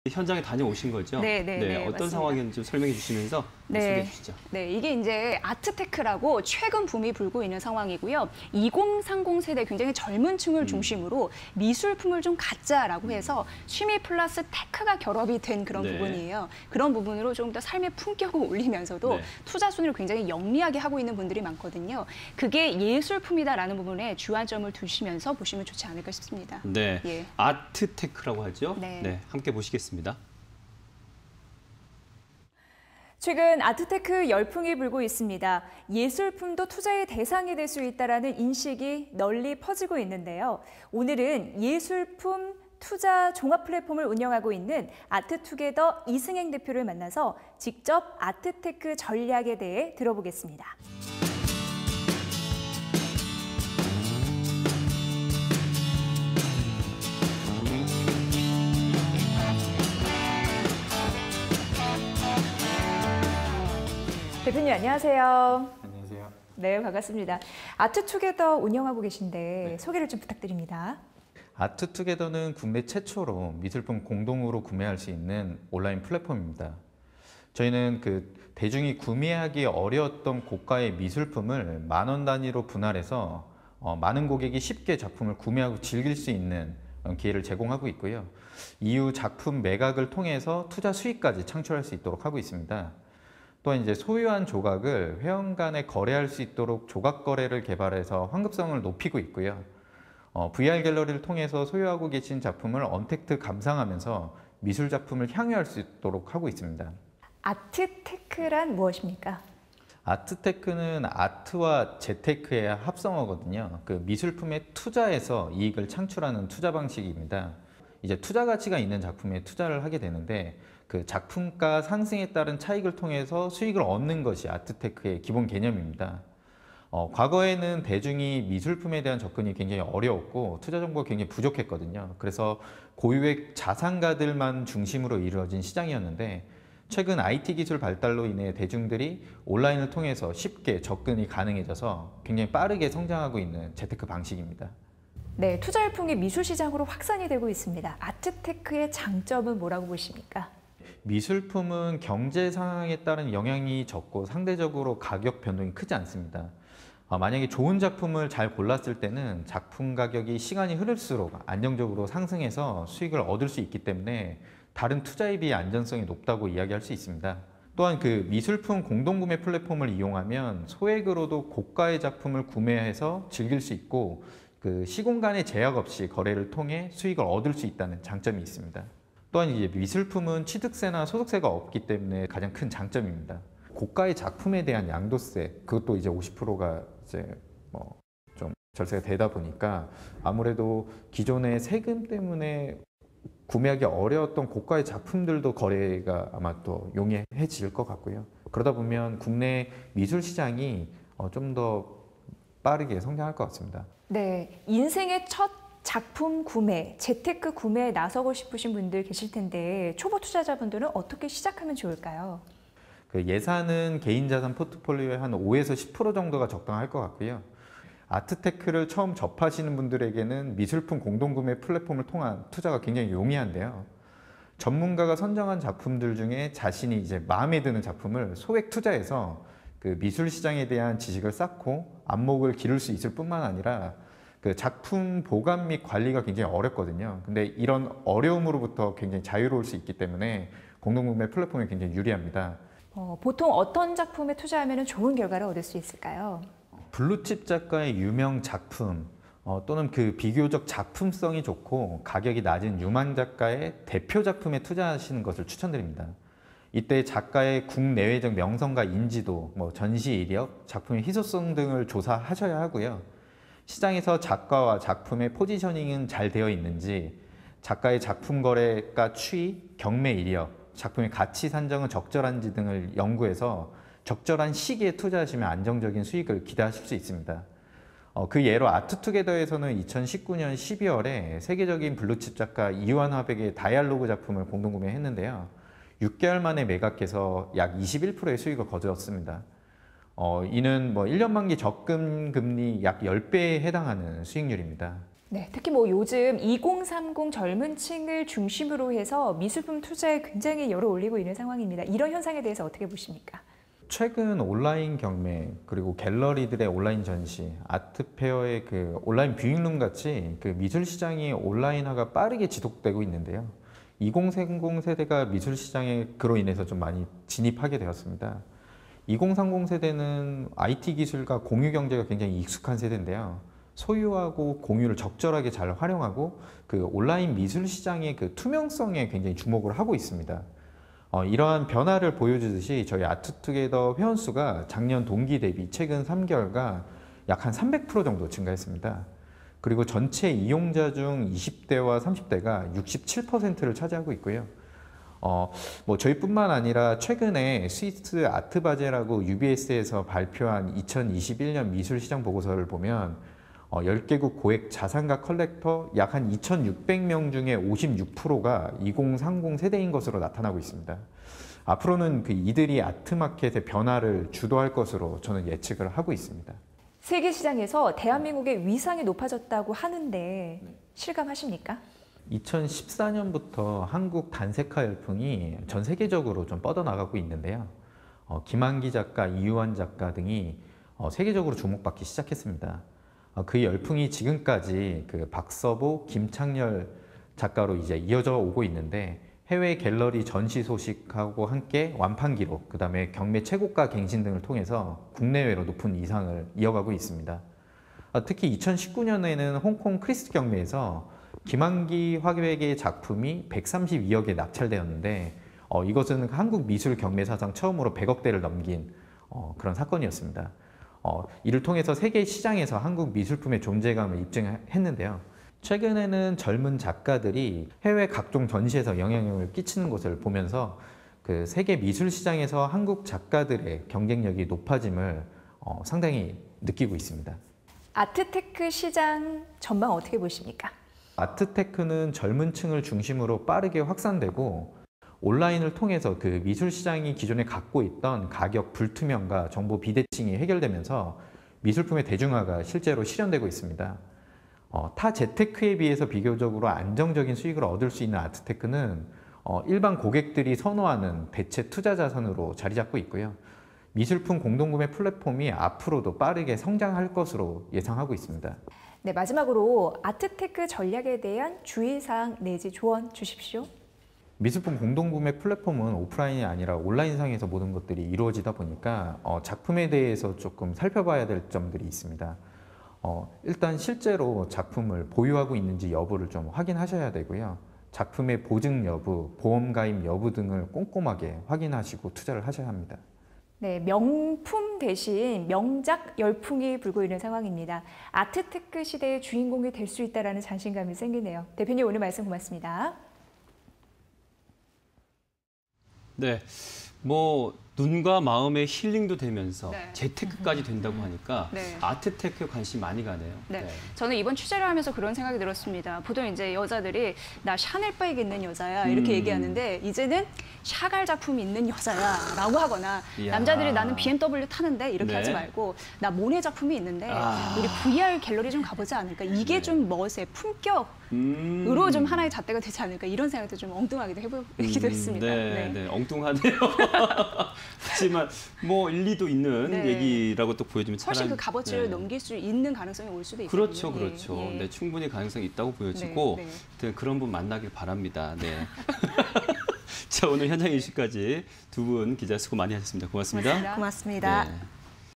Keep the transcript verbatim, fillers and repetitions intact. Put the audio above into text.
현장에 다녀오신 거죠? 네, 네, 네, 어떤 맞습니다. 상황인지 좀 설명해 주시면서 네, 소개해 주시죠. 네, 이게 이제 아트테크라고 최근 붐이 불고 있는 상황이고요. 이공삼공 세대 굉장히 젊은 층을 음. 중심으로 미술품을 좀 갖자라고 해서 취미 플러스 테크가 결합이 된 그런 네. 부분이에요. 그런 부분으로 좀 더 삶의 품격을 올리면서도 네. 투자 순위를 굉장히 영리하게 하고 있는 분들이 많거든요. 그게 예술품이다라는 부분에 주안점을 두시면서 보시면 좋지 않을까 싶습니다. 네, 예. 아트테크라고 하죠. 네. 네, 함께 보시겠습니다. 최근 아트테크 열풍이 불고 있습니다. 예술품도 투자의 대상이 될 수 있다는 인식이 널리 퍼지고 있는데요. 오늘은 예술품 투자 종합 플랫폼을 운영하고 있는 아트투게더 이승행 대표를 만나서 직접 아트테크 전략에 대해 들어보겠습니다. 대표님 안녕하세요. 안녕하세요. 네, 반갑습니다. 아트투게더 운영하고 계신데 네. 소개를 좀 부탁드립니다. 아트투게더는 국내 최초로 미술품 공동으로 구매할 수 있는 온라인 플랫폼입니다. 저희는 그 대중이 구매하기 어려웠던 고가의 미술품을 만 원 단위로 분할해서 어, 많은 고객이 쉽게 작품을 구매하고 즐길 수 있는 기회를 제공하고 있고요. 이후 작품 매각을 통해서 투자 수익까지 창출할 수 있도록 하고 있습니다. 또한 이제 소유한 조각을 회원 간에 거래할 수 있도록 조각 거래를 개발해서 환급성을 높이고 있고요. 어, 브이알 갤러리를 통해서 소유하고 계신 작품을 언택트 감상하면서 미술 작품을 향유할 수 있도록 하고 있습니다. 아트테크란 무엇입니까? 아트테크는 아트와 재테크의 합성어거든요. 그 미술품에 투자해서 이익을 창출하는 투자 방식입니다. 이제 투자 가치가 있는 작품에 투자를 하게 되는데 그 작품가 상승에 따른 차익을 통해서 수익을 얻는 것이 아트테크의 기본 개념입니다. 어, 과거에는 대중이 미술품에 대한 접근이 굉장히 어려웠고 투자 정보가 굉장히 부족했거든요. 그래서 고유의 자산가들만 중심으로 이루어진 시장이었는데 최근 아이티 기술 발달로 인해 대중들이 온라인을 통해서 쉽게 접근이 가능해져서 굉장히 빠르게 성장하고 있는 재테크 방식입니다. 네, 투자 열풍이 미술 시장으로 확산이 되고 있습니다. 아트테크의 장점은 뭐라고 보십니까? 미술품은 경제 상황에 따른 영향이 적고 상대적으로 가격 변동이 크지 않습니다. 어, 만약에 좋은 작품을 잘 골랐을 때는 작품 가격이 시간이 흐를수록 안정적으로 상승해서 수익을 얻을 수 있기 때문에 다른 투자에 비해 안전성이 높다고 이야기할 수 있습니다. 또한 그 미술품 공동구매 플랫폼을 이용하면 소액으로도 고가의 작품을 구매해서 즐길 수 있고 그 시공간의 제약 없이 거래를 통해 수익을 얻을 수 있다는 장점이 있습니다. 또한 이제 미술품은 취득세나 소득세가 없기 때문에 가장 큰 장점입니다. 고가의 작품에 대한 양도세, 그것도 이제 오십 퍼센트가 이제 뭐 좀 절세가 되다 보니까 아무래도 기존의 세금 때문에 구매하기 어려웠던 고가의 작품들도 거래가 아마 또 용이해질 것 같고요. 그러다 보면 국내 미술 시장이 좀 더 빠르게 성장할 것 같습니다. 네, 인생의 첫 작품 구매, 재테크 구매에 나서고 싶으신 분들 계실 텐데 초보 투자자분들은 어떻게 시작하면 좋을까요? 그 예산은 개인 자산 포트폴리오의 한 오에서 십 퍼센트 정도가 적당할 것 같고요. 아트테크를 처음 접하시는 분들에게는 미술품 공동구매 플랫폼을 통한 투자가 굉장히 용이한데요. 전문가가 선정한 작품들 중에 자신이 이제 마음에 드는 작품을 소액 투자해서 그 미술 시장에 대한 지식을 쌓고 안목을 기를 수 있을 뿐만 아니라 그 작품 보관 및 관리가 굉장히 어렵거든요. 근데 이런 어려움으로부터 굉장히 자유로울 수 있기 때문에 공동구매 플랫폼이 굉장히 유리합니다. 어, 보통 어떤 작품에 투자하면 좋은 결과를 얻을 수 있을까요? 블루칩 작가의 유명 작품 어, 또는 그 비교적 작품성이 좋고 가격이 낮은 유망 작가의 대표 작품에 투자하시는 것을 추천드립니다. 이때 작가의 국내외적 명성과 인지도, 뭐 전시 이력, 작품의 희소성 등을 조사하셔야 하고요. 시장에서 작가와 작품의 포지셔닝은 잘 되어 있는지, 작가의 작품 거래가 추이, 경매 이력, 작품의 가치 산정은 적절한지 등을 연구해서 적절한 시기에 투자하시면 안정적인 수익을 기대하실 수 있습니다. 어, 그 예로 아트투게더에서는 이천십구 년 십이월에 세계적인 블루칩 작가 이완 화백의 다이알로그 작품을 공동구매했는데요. 육 개월 만에 매각해서 약 이십일 퍼센트의 수익을 거두었습니다. 어, 이는 뭐 일 년 만기 적금 금리 약 십 배에 해당하는 수익률입니다. 네, 특히 뭐 요즘 이공삼공 젊은 층을 중심으로 해서 미술품 투자에 굉장히 열을 올리고 있는 상황입니다. 이런 현상에 대해서 어떻게 보십니까? 최근 온라인 경매 그리고 갤러리들의 온라인 전시, 아트페어의 그 온라인 뷰잉룸 같이 그 미술 시장이 온라인화가 빠르게 지속되고 있는데요. 이공삼공 세대가 미술 시장에 그로 인해서 좀 많이 진입하게 되었습니다. 이공삼공 세대는 아이티 기술과 공유 경제가 굉장히 익숙한 세대인데요. 소유하고 공유를 적절하게 잘 활용하고 그 온라인 미술 시장의 그 투명성에 굉장히 주목을 하고 있습니다. 어, 이러한 변화를 보여주듯이 저희 아트투게더 회원수가 작년 동기 대비 최근 삼 개월간 약 한 삼백 퍼센트 정도 증가했습니다. 그리고 전체 이용자 중 이십 대와 삼십 대가 육십칠 퍼센트를 차지하고 있고요. 어, 뭐 저희뿐만 아니라 최근에 스위스 아트바제라고 유비에스에서 발표한 이천이십일 년 미술시장 보고서를 보면 어, 십 개국 고액 자산가 컬렉터 약 한 이천육백 명 중에 오십육 퍼센트가 이공삼공 세대인 것으로 나타나고 있습니다. 앞으로는 그 이들이 아트마켓의 변화를 주도할 것으로 저는 예측을 하고 있습니다. 세계 시장에서 대한민국의 위상이 높아졌다고 하는데 실감하십니까? 이천십사 년부터 한국 단색화 열풍이 전 세계적으로 좀 뻗어나가고 있는데요. 어, 김한기 작가, 이유환 작가 등이 어, 세계적으로 주목받기 시작했습니다. 어, 그 열풍이 지금까지 그 박서보, 김창렬 작가로 이제 이어져 오고 있는데 해외 갤러리 전시 소식하고 함께 완판 기록, 그 다음에 경매 최고가 갱신 등을 통해서 국내외로 높은 이상을 이어가고 있습니다. 어, 특히 이천십구 년에는 홍콩 크리스트 경매에서 김한기 화백의 작품이 백삼십이억에 낙찰되었는데 어, 이것은 한국 미술 경매 사상 처음으로 백억대를 넘긴 어, 그런 사건이었습니다. 어, 이를 통해서 세계 시장에서 한국 미술품의 존재감을 입증했는데요. 최근에는 젊은 작가들이 해외 각종 전시에서 영향력을 끼치는 것을 보면서 그 세계 미술 시장에서 한국 작가들의 경쟁력이 높아짐을 어, 상당히 느끼고 있습니다. 아트테크 시장 전망 어떻게 보십니까? 아트테크는 젊은 층을 중심으로 빠르게 확산되고 온라인을 통해서 그 미술 시장이 기존에 갖고 있던 가격 불투명과 정보 비대칭이 해결되면서 미술품의 대중화가 실제로 실현되고 있습니다. 어, 타 재테크에 비해서 비교적으로 안정적인 수익을 얻을 수 있는 아트테크는 어, 일반 고객들이 선호하는 대체 투자 자산으로 자리 잡고 있고요. 미술품 공동구매 플랫폼이 앞으로도 빠르게 성장할 것으로 예상하고 있습니다. 네, 마지막으로 아트테크 전략에 대한 주의사항 내지 조언 주십시오. 미술품 공동구매 플랫폼은 오프라인이 아니라 온라인상에서 모든 것들이 이루어지다 보니까 어, 작품에 대해서 조금 살펴봐야 될 점들이 있습니다. 어, 일단 실제로 작품을 보유하고 있는지 여부를 좀 확인하셔야 되고요. 작품의 보증 여부, 보험 가입 여부 등을 꼼꼼하게 확인하시고 투자를 하셔야 합니다. 네, 명품 대신 명작 열풍이 불고 있는 상황입니다. 아트테크 시대의 주인공이 될 수 있다는 자신감이 생기네요. 대표님 오늘 말씀 고맙습니다. 네, 뭐 눈과 마음의 힐링도 되면서 네. 재테크까지 된다고 하니까 네. 아트테크에 관심이 많이 가네요. 네. 저는 이번 취재를 하면서 그런 생각이 들었습니다. 보통 이제 여자들이 나 샤넬 백 있는 여자야 이렇게 음. 얘기하는데 이제는 샤갈 작품이 있는 여자야라고 하거나 이야. 남자들이 나는 비엠더블유 타는데 이렇게 네. 하지 말고 나 모네 작품이 있는데 아. 우리 브이알 갤러리 좀 가보지 않을까? 이게 네. 좀 멋의 품격으로 음. 좀 하나의 잣대가 되지 않을까? 이런 생각도 좀 엉뚱하기도 해보기도 음, 했습니다. 네, 네, 엉뚱하네요. 하지만 뭐 일리도 있는 네. 얘기라고 또 보여주면 훨씬 차라리- 그 값어치를 네. 넘길 수 있는 가능성이 올 수도 있거든요. 그렇죠, 그렇죠. 예, 예. 네, 충분히 가능성이 있다고 보여지고 네, 네. 네, 그런 분 만나길 바랍니다. 네. 자, 오늘 현장 이슈까지 두 분 기자 수고 많이 하셨습니다. 고맙습니다. 고맙습니다. 고맙습니다. 네.